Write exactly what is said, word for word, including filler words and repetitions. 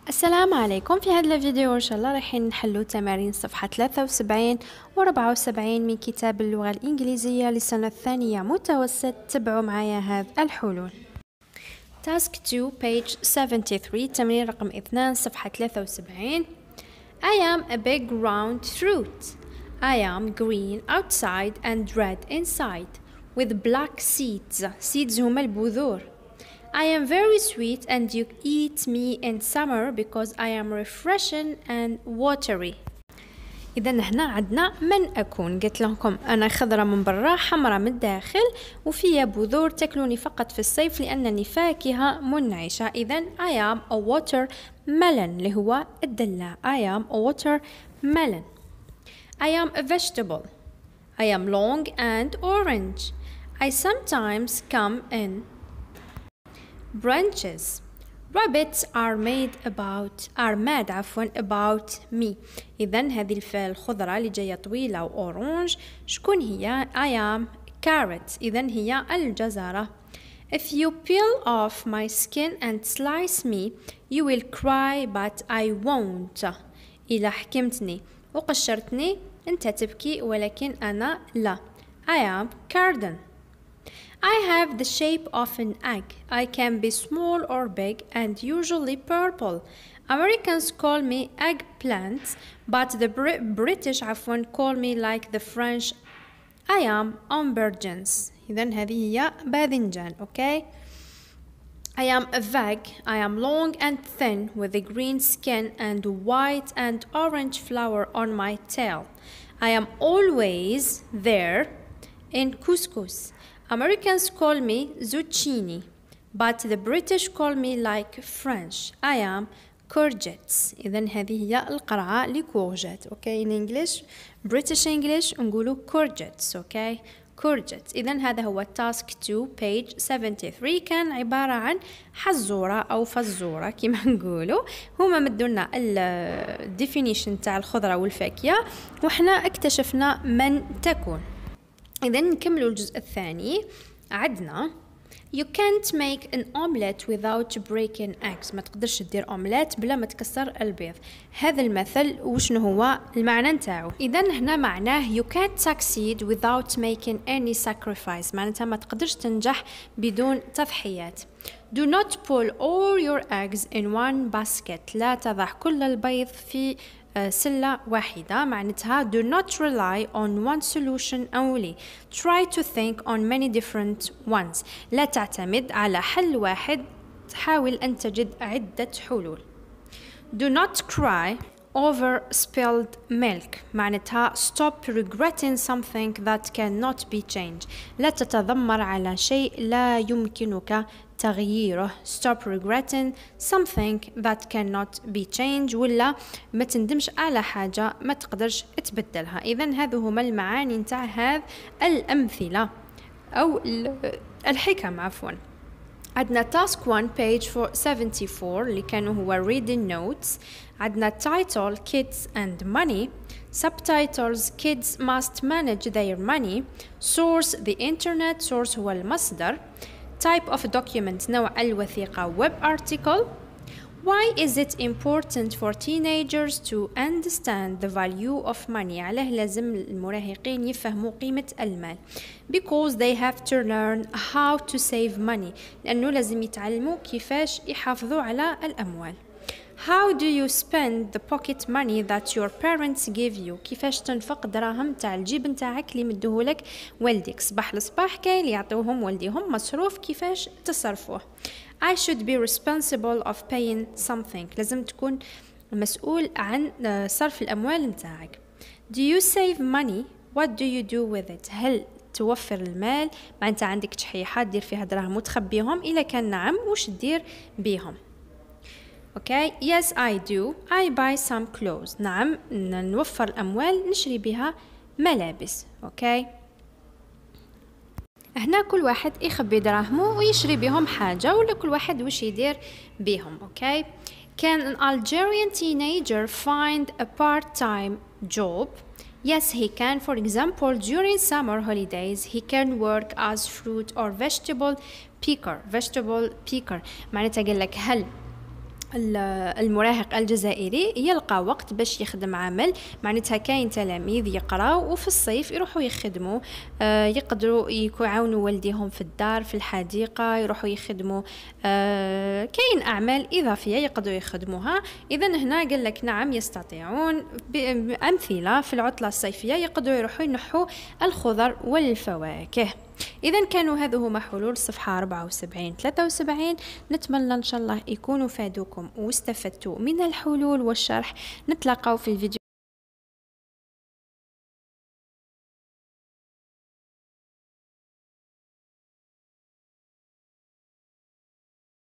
السلام عليكم. في هذا الفيديو ان شاء الله رايحين نحلو تمارين صفحة ثلاثة وسبعين و أربعة وسبعين من كتاب اللغة الإنجليزية للسنة الثانية متوسط. تبعوا معايا هذه الحلول. Task two page seventy-three تمرين رقم اثنان صفحة ثلاثة وسبعين. I am a big round fruit. I am green outside and red inside with black seeds. seeds هما البذور. I am very sweet and you eat me in summer because I am refreshing and watery. إذا هنا عندنا من أكون. قلت لكم أنا خضرة من برا حمرة من الداخل وفيها بذور تاكلوني فقط في الصيف لأنني فاكهة منعشة. إذا I am a watermelon اللي هو الدلة. I am a watermelon. I am a vegetable. I am long and orange. I sometimes come in branches. Rabbits are made about are mad عفوا about me. إذا هذه الفاء الخضراء اللي جاية طويلة وأورانج شكون هي؟ I am carrot. إذا هي الجزرة. If you peel off my skin and slice me, you will cry but I won't. إذا حكمتني وقشرتني أنت تبكي ولكن أنا لا. I am carden. I have the shape of an egg. I can be small or big and usually purple. Americans call me eggplant, but the Br- British عفوا call me like the French. I am aubergines. إذن هذه هي باذنجان. Okay. I am a veg. I am long and thin with a green skin and white and orange flower on my tail. I am always there in couscous. Americans call me zucchini, but the British call me like French. I am courgettes. إذن هذه هي القرعة لكورجيت. Okay, in English, British English نقولوا courgettes. Okay, courgettes. إذن هذا هو task two page seventy-three. كان عبارة عن حزورة أو فزورة كما نقولوا. هما مدونا ال definition تاع الخضرة والفاكهة وحنا اكتشفنا من تكون. إذا نكملوا الجزء الثاني. عدنا You can't make an omelette without breaking eggs. ما تقدرش دير أومليت بلا ما تكسر البيض. هذا المثل وشنو هو المعنى نتاعو؟ إذا هنا معناه You can't succeed without making any sacrifice. معناتها ما تقدرش تنجح بدون تضحيات. Do not pull all your eggs in one basket. لا تضع كل البيض في سلة واحدة. معناتها do not rely on one solution only. Try to think on many different ones. لا تعتمد على حل واحد. تحاول أن تجد عدة حلول. Do not cry over spilled milk. معناتها stop regretting something that cannot be changed. لا تتذمر على شيء لا يمكنك تغييره. Stop regretting something that cannot be changed. ولا ما تندمش على حاجة ما تقدرش تبدلها. إذن هذه هما المعاني نتاع هذه الأمثلة أو الحكم عفوا. عندنا task one page seventy-four اللي كانوا هو reading notes. عندنا title kids and money. subtitles kids must manage their money. source the internet. source هو المصدر. type of document نوع الوثيقة web article. Why is it important for teenagers to understand the value of money؟ علاه لازم المراهقين يفهموا قيمة المال. Because they have to learn how to save money. لأنه لازم يتعلموا كيفاش يحافظوا على الأموال. How do you spend the pocket money that your parents give you؟ كيفاش تنفق دراهم تاع الجيب نتاعك اللي مدوهولك والديك. صباح الصباح كاين اللي يعطوهم والديهم مصروف كيفاش تصرفوه. I should be responsible of paying something. لازم تكون مسؤول عن صرف الأموال نتاعك. Do you save money? What do you do with it؟ هل توفر المال؟ ما أنت عندك شحيحات دير فيها دراهم وتخبيهم؟ إذا كان نعم وش دير بيهم؟ Okay, yes I do. I buy some clothes. نعم نوفر الأموال نشري بها ملابس. Okay. هنا كل واحد يخبي دراهمه ويشري بهم حاجة ولا كل واحد وش يدير بهم. Okay. Can an Algerian teenager find a part-time job? Yes, he can. For example, during summer holidays, he can work as fruit or vegetable picker. Vegetable picker. معناتها قال لك هل المراهق الجزائري يلقى وقت باش يخدم عمل، معناتها كاين تلاميذ يقراو وفي الصيف يروحوا يخدموا، آه يقدروا يعاونوا والديهم في الدار في الحديقة، يروحوا يخدموا، آه كاين أعمال إضافية يقدروا يخدموها. إذا هنا قال لك نعم يستطيعون، بأمثلة في العطلة الصيفية يقدروا يروحوا ينحوا الخضر والفواكه. إذا كانوا هذو هما حلول صفحة أربعة وسبعين ثلاثة وسبعين. نتمنى إن شاء الله يكونوا فادوكم واستفدتوا من الحلول والشرح. نتلاقاو في الفيديو